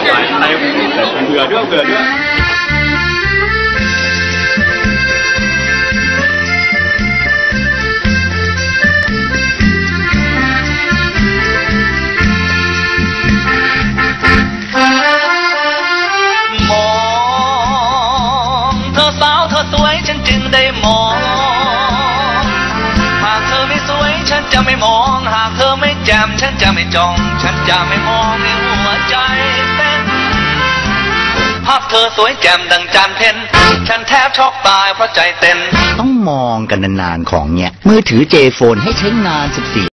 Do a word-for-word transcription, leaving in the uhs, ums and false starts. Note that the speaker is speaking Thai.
อะไรเบื่อด้วยเบื่อด้วยมองเธอสาวเธอสวยฉันจึงได้มองหากเธอไม่สวยฉันจะไม่มองหากเธอไม่แจ่มฉันจะไม่จ้องฉันจะไม่มองในหัวใจเต้นภาพเธอสวยแจ่มดังจันทร์เพ็ญฉันแทบช็อกตายเพราะใจเต้นต้องมองกันนานๆของเนี้ยมือถือเจโฟนให้ใช้งานสิบสี่